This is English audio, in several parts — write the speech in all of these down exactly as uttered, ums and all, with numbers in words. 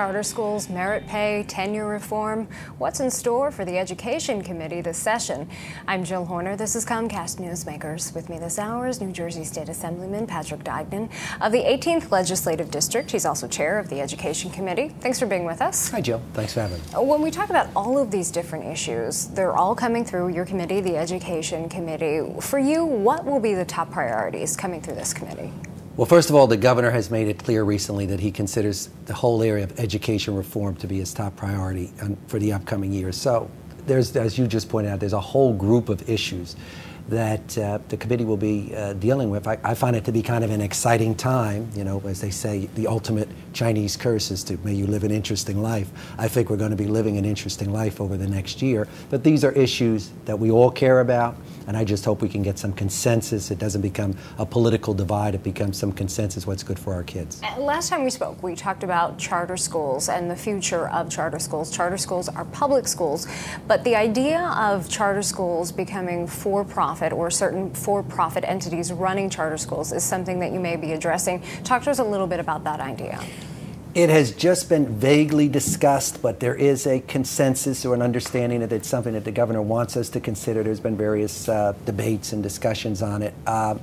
Charter schools, merit pay, tenure reform. What's in store for the Education Committee this session? I'm Jill Horner. This is Comcast Newsmakers. With me this hour is New Jersey State Assemblyman Patrick Diegnan of the eighteenth Legislative District. He's also chair of the Education Committee. Thanks for being with us. Hi, Jill. Thanks for having me. When we talk about all of these different issues, they're all coming through your committee, the Education Committee. For you, what will be the top priorities coming through this committee? Well, first of all, the governor has made it clear recently that he considers the whole area of education reform to be his top priority for the upcoming years. So there's, as you just pointed out, there's a whole group of issues that uh, the committee will be uh, dealing with. I, I find it to be kind of an exciting time. You know, as they say, the ultimate Chinese curse is to may you live an interesting life. I think we're going to be living an interesting life over the next year. But these are issues that we all care about, and I just hope we can get some consensus. It doesn't become a political divide. It becomes some consensus what's good for our kids. Last time we spoke, we talked about charter schools and the future of charter schools. Charter schools are public schools, but the idea of charter schools becoming for-profit or certain for-profit entities running charter schools is something that you may be addressing. Talk to us a little bit about that idea. It has just been vaguely discussed, but there is a consensus or an understanding that it's something that the governor wants us to consider. There's been various uh, debates and discussions on it. Uh,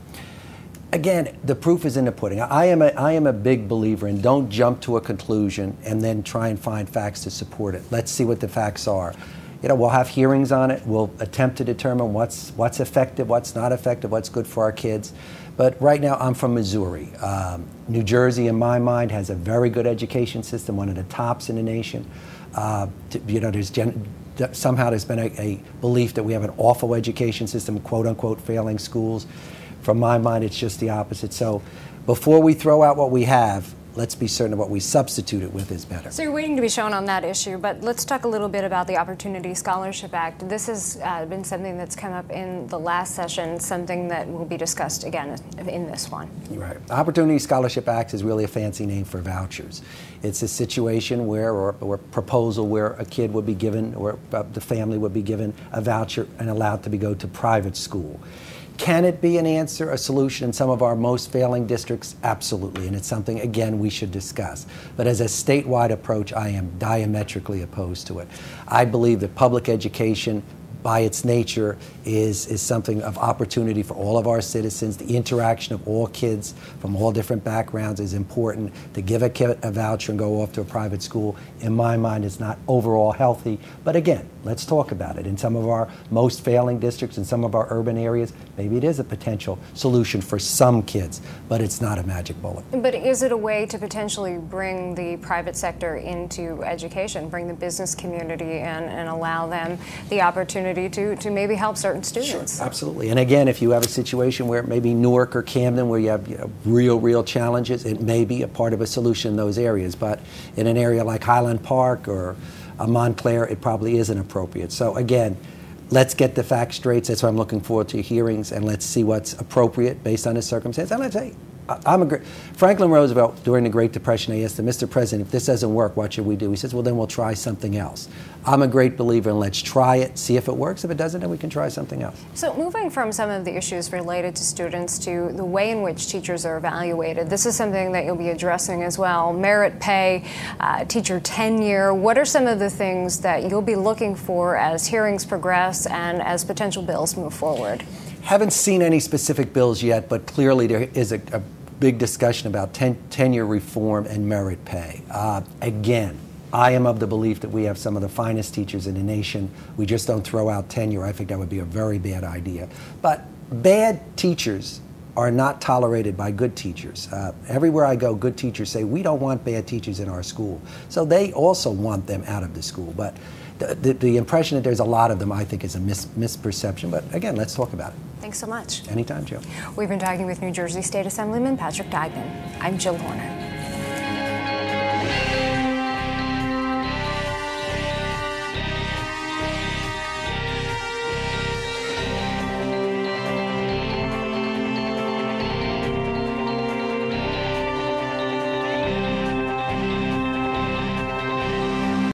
again, the proof is in the pudding. I am, a, I am a big believer in don't jump to a conclusion and then try and find facts to support it. Let's see what the facts are. You know, we'll have hearings on it. We'll attempt to determine what's what's effective, what's not effective, what's good for our kids. But right now, I'm from Missouri. Um, New Jersey, in my mind, has a very good education system, one of the tops in the nation. Uh, to, you know, there's gen somehow there's been a, a belief that we have an awful education system, quote unquote, failing schools. From my mind, it's just the opposite. So, before we throw out what we have, let's be certain of what we substitute it with is better. So you're waiting to be shown on that issue, but let's talk a little bit about the Opportunity Scholarship Act. This has uh, been something that's come up in the last session, something that will be discussed again in this one. Right. The Opportunity Scholarship Act is really a fancy name for vouchers. It's a situation where, or, or a proposal where a kid would be given, or uh, the family would be given a voucher and allowed to be go to private school. Can it be an answer, a solution in some of our most failing districts? Absolutely, and it's something, again, we should discuss. But as a statewide approach, I am diametrically opposed to it. I believe that public education, by its nature, is, is something of opportunity for all of our citizens. The interaction of all kids from all different backgrounds is important. To give a kid a voucher and go off to a private school, in my mind, is not overall healthy. But again, let's talk about it. In some of our most failing districts, in some of our urban areas, maybe it is a potential solution for some kids, but it's not a magic bullet. But is it a way to potentially bring the private sector into education, bring the business community in and allow them the opportunity To, to maybe help certain students? Sure, absolutely. And again, if you have a situation where maybe Newark or Camden where you have, you know, real, real challenges, it may be a part of a solution in those areas. But in an area like Highland Park or uh, Montclair, it probably isn't appropriate. So again, let's get the facts straight. That's why I'm looking forward to hearings, and let's see what's appropriate based on the circumstance. And let's say, I'm a great, Franklin Roosevelt, during the Great Depression, I asked him, Mister President, if this doesn't work, what should we do? He says, well, then we'll try something else. I'm a great believer in let's try it, see if it works. If it doesn't, then we can try something else. So moving from some of the issues related to students to the way in which teachers are evaluated, this is something that you'll be addressing as well. Merit pay, uh, teacher tenure. What are some of the things that you'll be looking for as hearings progress and as potential bills move forward? Haven't seen any specific bills yet, but clearly there is a, a big discussion about ten, tenure reform and merit pay. Uh, again, I am of the belief that we have some of the finest teachers in the nation. We just don't throw out tenure. I think that would be a very bad idea. But bad teachers are not tolerated by good teachers. Uh, everywhere I go, good teachers say, we don't want bad teachers in our school. So they also want them out of the school. But the, the, the impression that there's a lot of them, I think, is a mis misperception. But again, let's talk about it. Thanks so much. Anytime, Jill. We've been talking with New Jersey State Assemblyman Patrick Diegnan. I'm Jill Horner.